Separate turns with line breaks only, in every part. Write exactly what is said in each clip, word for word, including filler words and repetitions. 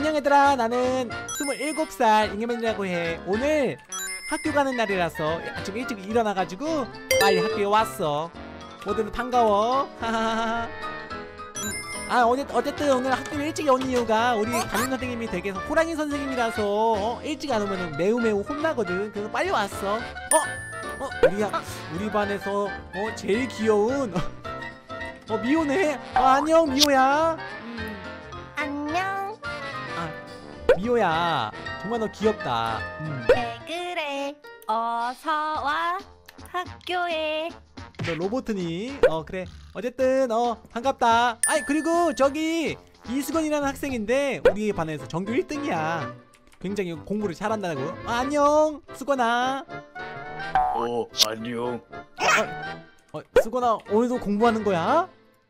안녕 얘들아, 나는 스물일곱 살 잉여맨이라고 해. 오늘 학교 가는 날이라서 아침 일찍 일어나가지고 빨리 학교에 왔어. 모두 반가워. 하하하하. 아 어제, 어쨌든 오늘 학교에 일찍 온 이유가 우리 담임선생님이 되게 호랑이 선생님이라서 어, 일찍 안 오면 매우 매우 혼나거든. 그래서 빨리 왔어. 어? 어? 우리, 우리 반에서 어, 제일 귀여운 어 미호네. 어, 안녕 미호야. 음.
안녕.
아 미호야, 정말 너 귀엽다. 음.
왜 그래? 어서와 학교에.
너 로보트니? 어 그래. 어쨌든 어 반갑다. 아이 그리고 저기 이수건이라는 학생인데 우리 반에서 전교 일 등이야 굉장히 공부를 잘한다고. 아, 안녕 수건아.
어, 안녕.
어, 어, 수건아 오늘도 공부하는 거야?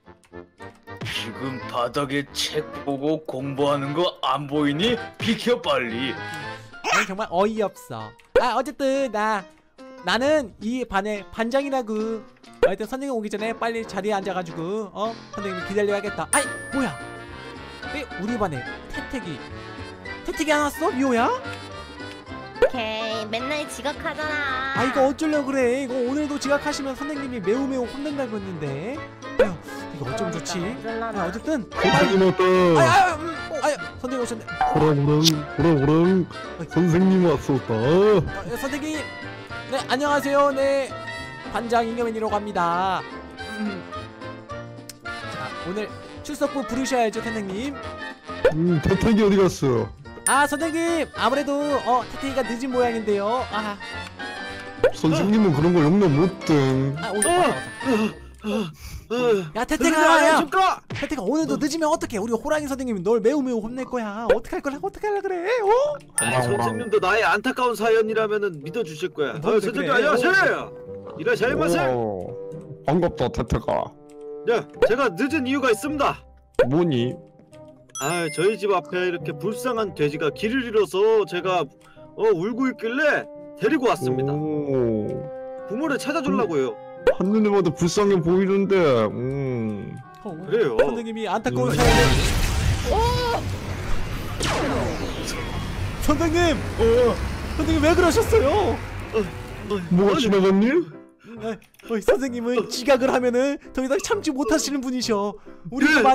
지금 바닥에 책 보고 공부하는 거 안 보이니? 비켜 빨리.
아니, 정말 어이없어. 아 어쨌든 나 나는 이 반의 반장이라고. 하여튼 선생님 오기 전에 빨리 자리에 앉아가지고 어 선생님 기다려야겠다. 아이 뭐야, 왜 우리 반에 태택이 태택이 안 왔어? 미호야?
걔 맨날 지각하잖아.
아 이거 어쩌려고 그래. 이거 오늘도 지각하시면 선생님이 매우 매우 혼낸다고 했는데. 아휴 이거 어쩜 좋지. 아 어쨌든
선생님 왔다.
아유 아유 음, 아유 선생님 오셨네.
호랑호랑 호랑호랑 선생님 왔었다.
어, 예, 선생님 네 안녕하세요. 네 반장 잉여맨이라고 합니다. 음. 자 오늘 출석부 부르셔야죠 선생님.
음 태택이 어디 갔어?
아 선생님 아무래도 어 태태이가 늦은 모양인데요. 아,
선생님은 그런 거 용납 못해.
아 오늘 왔다, 왔다. 야 태태가 야 태태가 오늘도 늦으면 어떡해. 우리 호랑이 선생님이 널 매우 매우 혼낼 거야. 어떡할 거라고 어떡하려 그래. 어?
아, 선생님도 나의 안타까운 사연이라면은 믿어주실 거야.
뭐,
어, 선생님
그래.
안녕하세요. 이라샤이 마세.
오, 반갑다 태택아.
네, 제가 늦은 이유가 있습니다.
뭐니?
아, 저희 집 앞에 이렇게 불쌍한 돼지가 길을 잃어서 제가 어, 울고 있길래 데리고 왔습니다.
오,
부모를 찾아주려고요.
한눈에 봐도 불쌍해 보이는데. 음.
어,
그래요.
선생님이 안타까운
음.
사연을. 어! 선생님, 어, 선생님 왜 그러셨어요?
어,
뭐가
아니,
지나갔니?
어, 어, 선생님은 지각을 하면은 더 이상 참지 못하시는 분이셔. 우리가
네,
많이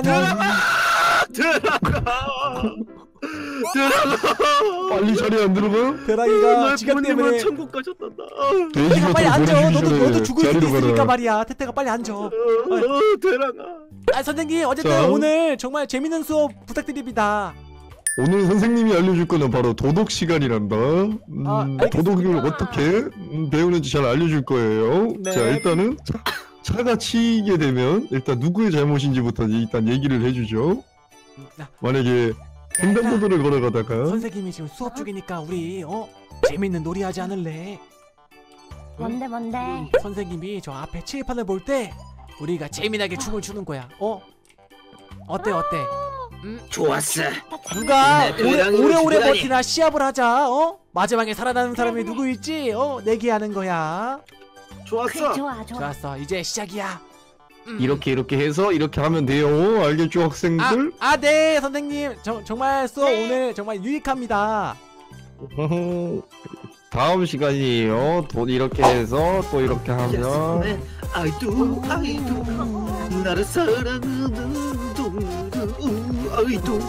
들어가. 들어가.
빨리 자리에 안 들어가?
대랑이가 지각 때문에.
부모님은 천국 가셨단다.
태태가 빨리 앉아. 너도 너도 죽을 수도
자리로
있으니까
가라.
말이야. 태태가 빨리 앉아.
어, 들어가.
아 선생님 어쨌든
자.
오늘 정말 재밌는 수업 부탁드립니다.
오늘 선생님이 알려줄 거는 바로 도덕 시간이란다. 음,
아, 알겠습니다.
도덕을 어떻게 음, 배우는지 잘 알려줄 거예요.
네.
자 일단은 차, 차가 치이게 되면 일단 누구의 잘못인지부터 일단 얘기를 해주죠.
자,
만약에 횡단보도를 걸어가다가
선생님이 지금 수업 중이니까 우리 어 재밌는 놀이 하지 않을래?
뭔데 뭔데?
선생님이 저 앞에 칠판을 볼 때 우리가 재미나게 춤을 추는 거야. 어? 어때 어때? 음?
좋았어.
누가
네,
오래,
대량으로
오래오래
죽이다니.
버티나 시합을 하자. 어? 마지막에 살아남는 사람이 누구일지 어 내기하는 거야.
그래
좋았어.
좋아 좋아.
좋았어 이제 시작이야. 음.
이렇게 이렇게 해서 이렇게 하면 돼요. 알겠죠 학생들?
아, 아, 네 선생님 저, 정말 수업
네.
오늘 정말 유익합니다.
어허, 다음 시간이에요. 또 이렇게 해서 또 이렇게 하면
네. 아이도 아이도 나를 사랑하는 동무 아이도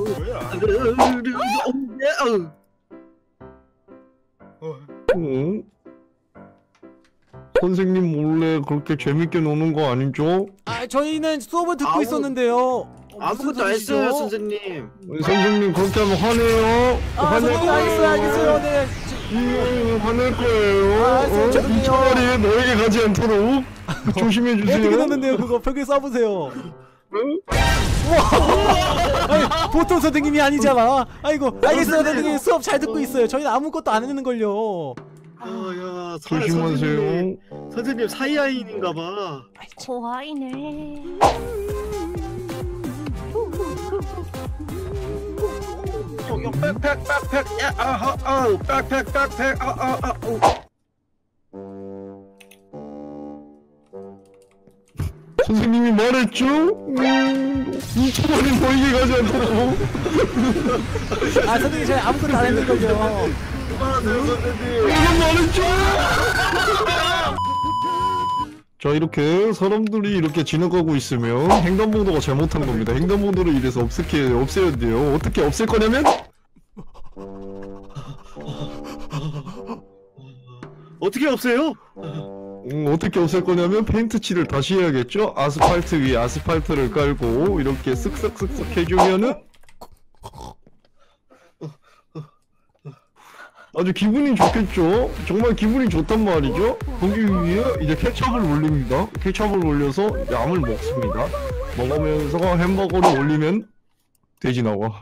응? 선생님 몰래 그렇게 재밌게 노는 거 아니죠?
아 저희는 수업을 듣고
아무-
있었는데요. 어, 무슨
아무것도 안
소리시죠?
했어요 선생님.
선생님 그렇게 하면 화내요.
아
화낼
선생님 알겠어요 알겠어요. 네.
음, 화낼 거예요.
아, 선생님,
어?
죄송해요.
이 차라리 너에게 가지 않도록 조심해 주세요.
어떻게 넣는데요 그거 벽에 쏴보세요.
응?
아니, 보통 선생님이 아니잖아. 아이고 알겠어요 선생님 수업 잘 듣고 있어요. 저희는 아무것도 안 했는 걸요.
아야
조심하세요.
선생님, 선생님 사이아인인가봐.
고아이네.
백팩 백팩 야 아하 아 백팩 백팩 아아아
선생님이 말했죠? 음, 이천 원이 보이게 가지 않도록.
아 선생님 저희 아무것도 안 했는 거죠.
그만하세요 선생님.
이건 말했죠? 자, 이렇게 사람들이 이렇게 지나가고 있으면 횡단보도가 잘못한 겁니다. 횡단보도를 이래서 없애게 없애야 돼요. 어떻게 없앨 거냐면
어떻게 없애요?
음, 어떻게 없앨 거냐면 페인트 칠을 다시 해야겠죠? 아스팔트 위에 아스팔트를 깔고 이렇게 쓱싹쓱싹 해주면은 아주 기분이 좋겠죠? 정말 기분이 좋단 말이죠? 거기 위에 이제 케첩을 올립니다. 케첩을 올려서 얌을 먹습니다. 먹으면서 햄버거를 올리면 돼지 나와.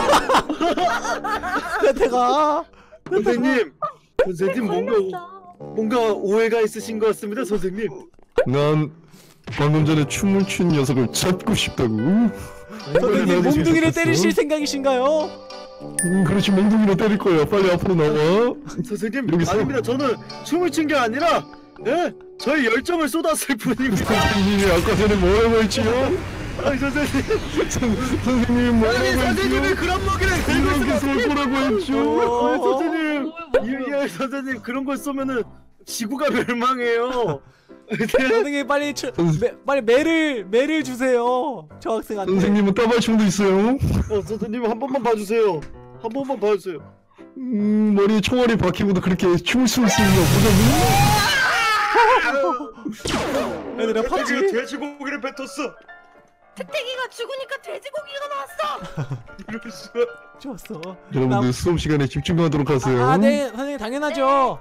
태태가
선생님, 선생님 뭔가 오, 뭔가 오해가 있으신 것 같습니다, 선생님.
난 방금 전에 춤을 춘 녀석을 잡고 싶다고.
선생님 몽둥이를 때리실 생각이신가요?
음, 그렇지, 몽둥이로 때릴 거야. 빨리 앞으로 나와.
선생님,
여기서.
아닙니다. 저는 춤을 춘 게 아니라, 예, 저의 열정을 쏟았을 뿐입니다.
선생님이 아까 전에 뭐라고 했지요?
아니 선생님,
선, 선생님이 뭐라고
아니
했지요?
선생님이 그런 먹이를 들고
이렇게 쏠 거라고 했죠?
아니 선생님, 이, 이 선생님 그런 걸 쏘면은 지구가 멸망해요.
선생님 빨리 출, 매, 빨리 매를 매를 주세요. 저 학생한테.
선생님은 따발총도 있어요.
어, 선생님 한 번만 봐주세요. 한 번만 봐주세요.
음, 머리에 총알이 박히고도 그렇게 춤을 출 수 있는 보자니?
얘들아 팝지.
돼지고기를 뱉었어.
태태기가 죽으니까 돼지고기가 나왔어.
이럴 수가.
좋았어.
여러분들 수업 시간에 집중하도록 하세요.
아, 네 선생님 당연하죠.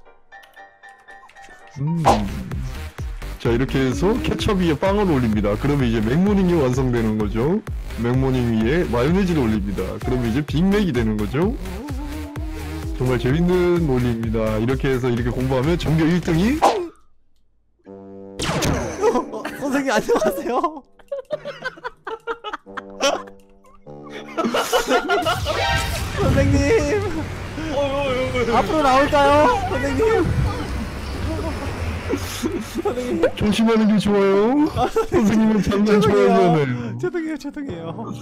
음. 자, 이렇게 해서 케첩 위에 빵을 올립니다. 그러면 이제 맥모닝이 완성되는 거죠. 맥모닝 위에 마요네즈를 올립니다. 그러면 이제 빅맥이 되는 거죠. 정말 재밌는 논리입니다. 이렇게 해서 이렇게 공부하면 전교 일 등이
어, 선생님 안녕하세요. 선생님 앞으로 나올까요? 선생님. 선생님
조심하는 게 좋아요. 선생님은 장난 좋아하잖아요.
죄송해요 죄송해요.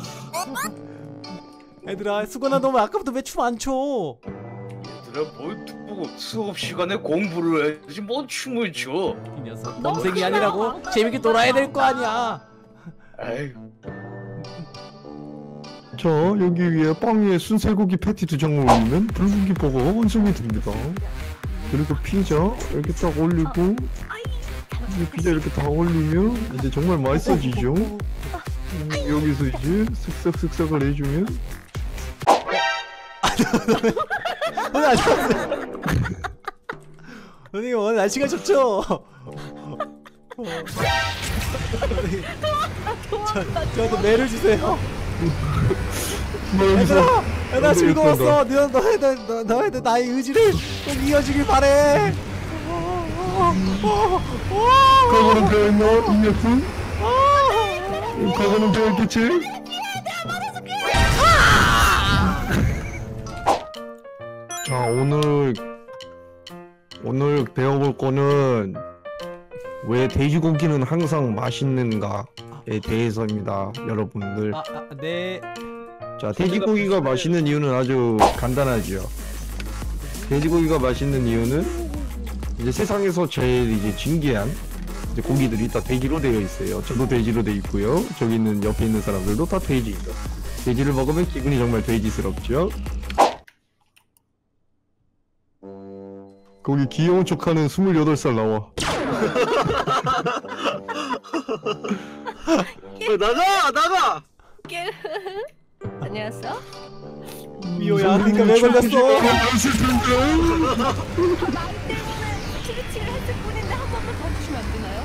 얘들아 수건아 너무 아까부터 왜 춤 안 춰?
얘들아 뭘 두고 수업 시간에 공부를 해야지 뭔 춤을 춰.
이 녀석 동생이 아니라고 재밌게 놀아야 될 거 아니야.
아이
자, 여기 위에 빵 위에 순살고기 패티 두 장을 올리면 불고기 버거가 완성이 됩니다. 그리고 피자 이렇게 딱 올리고 이 피자 이렇게 다 올리면 이제 정말 맛있어지죠. 음, 여기서 이제 쓱싹쓱싹을 해주면
오늘 안녕하세요. 선생님 오늘 날씨가 좋죠? 어. 선생님, 저, 저한테 매를 주세요. 얘들아, 얘들아 즐거웠어. 너, 너희들, 너, 너희들 나의 의지를 꼭 이어주길 바래.
과거는 배웠나? 이 녀석? 과거는 배웠겠지? 자, 오늘 오늘 배워볼 거는 왜 돼지고기는 항상 맛있는가에 대해서입니다, 여러분들.
아, 아, 네.
자, 돼지고기가 맛있는 이유는 아주 간단하죠. 돼지고기가 맛있는 이유는 이제 세상에서 제일 이제 진귀한 이제 고기들이 다 돼지로 되어 있어요. 저도 돼지로 되어 있고요. 저기 있는 옆에 있는 사람들도 다 돼지죠. 돼지를 먹으면 기분이 정말 돼지스럽죠. 거기 귀여운 척하는 스물여덟 살 나와.
어, 나가 나가.
안녕하세요.
미호야, 그러니까 왜 걸렸어?
나이 때문에 치르치를 했을 뿐인데 한 번만 더 주시면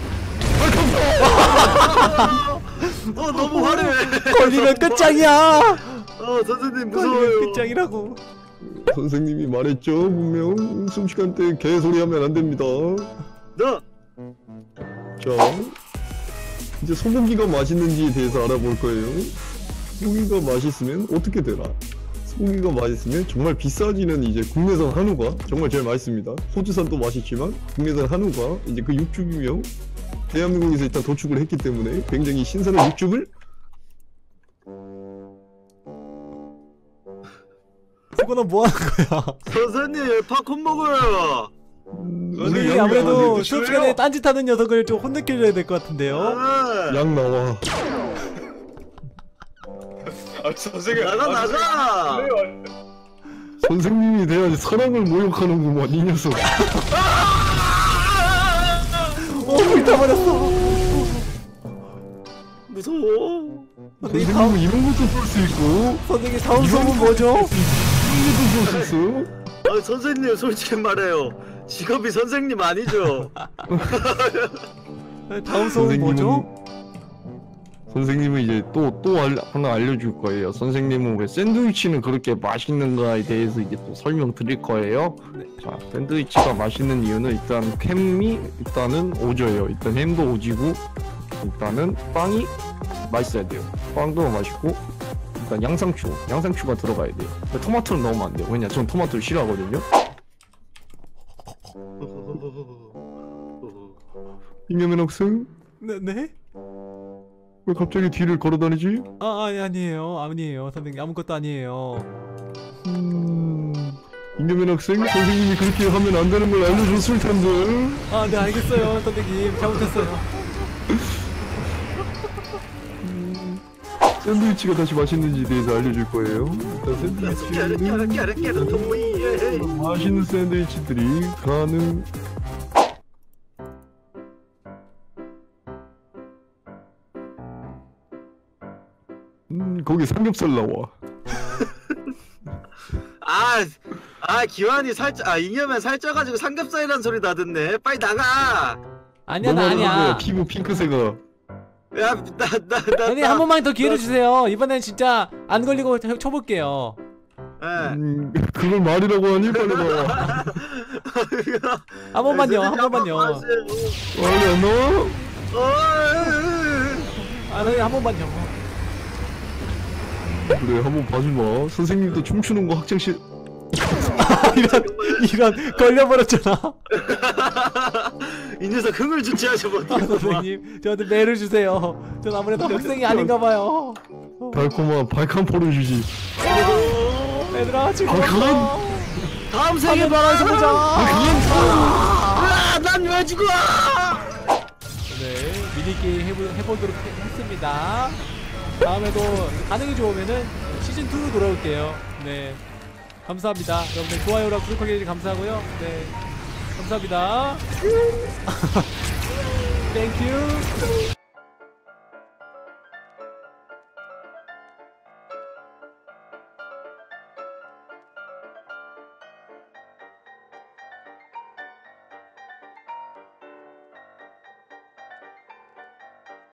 안 되나요?
어 너무 화려해.
걸리면 끝장이야.
어 선생님
걸리면
무서워요.
끝장이라고.
선생님이 말했죠. 분명 숨 시간 때 개소리하면 안 됩니다.
나
자, 이제 소고기가 맛있는지에 대해서 알아볼 거예요. 소고기가 맛있으면 어떻게 되나? 소고기가 맛있으면 정말 비싸지는 이제 국내산 한우가 정말 제일 맛있습니다. 호주산도 맛있지만 국내산 한우가 이제 그 육즙이며 대한민국에서 일단 도축을 했기 때문에 굉장히 신선한 육즙을
수건은 뭐 하는 거야?
선생님 팝콘 먹어요.
우리
양이
아무래도
나와야
수업 시간에 딴짓하는 녀석을 좀 혼내켜줘야 될 것 같은데요.
아,
양 나와.
아 선생님
나가 나가.
선생님이 돼야지 사랑을 모욕하는구만 이 녀석.
오, 불타버렸어.
무서워.
선생님 다음,
선생님은 이런 것도 볼 수 있고
선생님 다음 수업은 뭐죠?
이런 것도 볼 수 있어.
아, 선생님 솔직히 말해요. 직업이 선생님 아니죠?
다음 수업은 뭐죠?
선생님은 이제 또 또 하나 알려줄 거예요. 선생님은 왜 샌드위치는 그렇게 맛있는가에 대해서 이제 또 설명드릴 거예요.
네.
자, 샌드위치가 맛있는 이유는 일단 햄이 일단은 오져요. 일단 햄도 오지고 일단은 빵이 맛있어야 돼요. 빵도 맛있고 일단 양상추, 양상추가 들어가야 돼요. 근데 토마토는 넣으면 안 돼요. 왜냐, 전 토마토를 싫어하거든요. 잉여맨 학생,
네, 네?
왜 갑자기 뒤를 걸어다니지?
아, 아니, 아니에요. 아니에요. 선생님 아무것도 아니에요.
음... 잉여맨 학생, 선생님이 그렇게 하면 안 되는 걸 알려줬을 텐데.
아, 네, 알겠어요. 선생님 잘못했어요.
샌드위치가 다시 맛있는지에 대해서 알려줄 거예요. 일단 샌드위치는
깨르깨르 동무이.
맛있는 샌드위치들이 가능. 음, 거기 삼겹살 나와.
아, 아 기환이 살짝 아 잉여맨 살쪄가지고 삼겹살이란 소리 다 듣네. 빨리 나가.
아니야, 나
너무 하는 거야,
아니야.
피부 핑크색아.
야, 나, 나, 나.
선생님 한 번만 더 기회를 주세요. 이번엔 진짜 안 걸리고 쳐- 쳐볼게요.
예.
음, 그걸 말이라고 하니 빨리 나와.
한 번만요, 한 번만요.
빨리 안 나와?
아, 선생님 한 번만요.
그래, 한번 봐주마. 선생님도 춤추는 거 학창시
이런 이런 걸려버렸잖아.
이 녀석 흥을 주체하지
아,
못해.
선생님 저한테 매를 주세요. 전 아무래도 학생이 아닌가봐요.
달콤한 발칸포를 주지.
얘들아 지금
발칸?
다음 생에
하늘 나라에서 보자.
아, 난 왜 죽어?
네, 미니게임 해보, 해보도록 해- 했습니다. 다음에도 반응이 좋으면은 시즌 투로 돌아올게요. 네, 감사합니다. 여러분들 좋아요랑 구독하기 해주셔서 감사하고요. 네, 감사합니다. 땡큐.